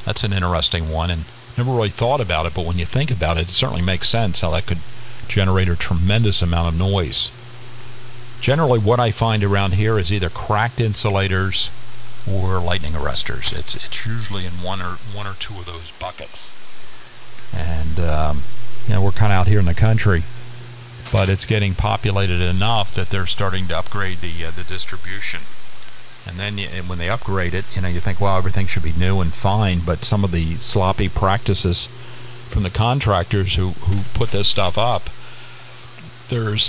That's an interesting one, and never really thought about it, but when you think about it, it certainly makes sense how that could generate a tremendous amount of noise. Generally, what I find around here is either cracked insulators or lightning arresters. It's usually in one or two of those buckets. And we're kind of out here in the country, but it's getting populated enough that they're starting to upgrade the distribution. And then when they upgrade it, you think, well, everything should be new and fine, but some of the sloppy practices from the contractors who put this stuff up, there's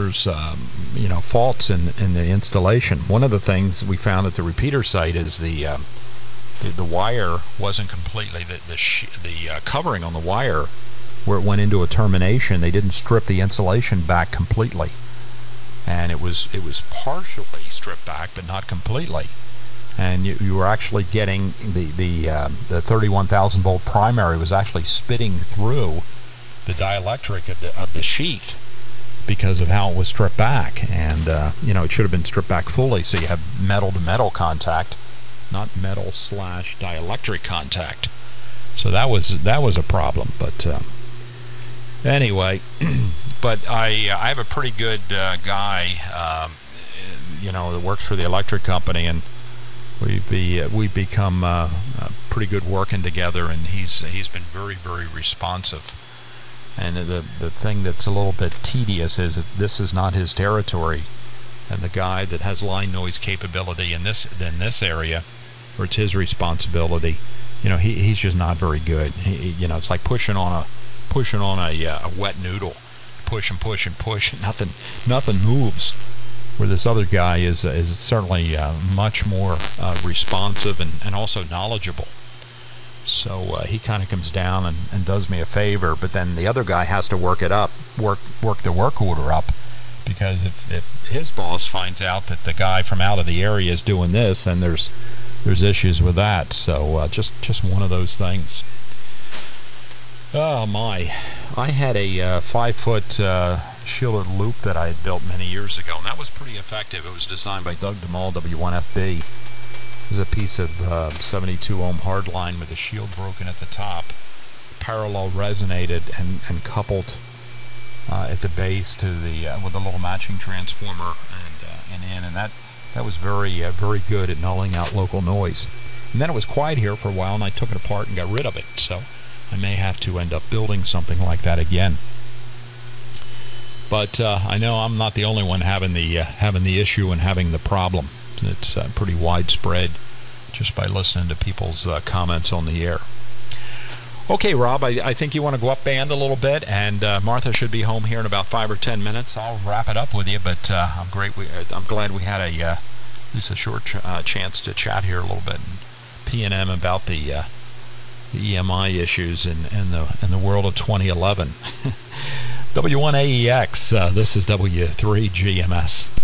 faults in the installation. One of the things we found at the repeater site is the wire wasn't completely, the covering on the wire where it went into a termination, they didn't strip the insulation back completely. And it was partially stripped back, but not completely. And you were actually getting the 31,000 volt primary was actually spitting through the dielectric of the sheath because of how it was stripped back. And it should have been stripped back fully, so you have metal to metal contact, not metal / dielectric contact. So that was a problem. But anyway, but I have a pretty good guy, that works for the electric company, and we've become pretty good working together, and he's been very, very responsive. And the thing that's a little bit tedious is that this is not his territory, and the guy that has line noise capability in this area, where it's his responsibility, he's just not very good. It's like pushing on a wet noodle. Push and push and push, and nothing moves. Where this other guy is certainly much more responsive and also knowledgeable. So he kind of comes down and does me a favor, but then the other guy has to work the work order up, because if his boss finds out that the guy from out of the area is doing this, then there's issues with that. So just one of those things. Oh my, I had a 5-foot shielded loop that I had built many years ago, and that was pretty effective. It was designed by Doug DeMol, W1FB. It was a piece of 72 ohm hardline with the shield broken at the top, parallel resonated and coupled at the base to with a little matching transformer and that was very good at nulling out local noise. And then it was quiet here for a while, and I took it apart and got rid of it. So I may have to end up building something like that again. But I know I'm not the only one having the issue and having the problem. It's pretty widespread just by listening to people's comments on the air. Okay, Rob, I think you want to go up band a little bit, and Martha should be home here in about 5 or 10 minutes. I'll wrap it up with you, but I'm glad we had at least a short chance to chat here a little bit and P&M about the EMI issues in the world of 2011. W1AEX, this is W3GMS.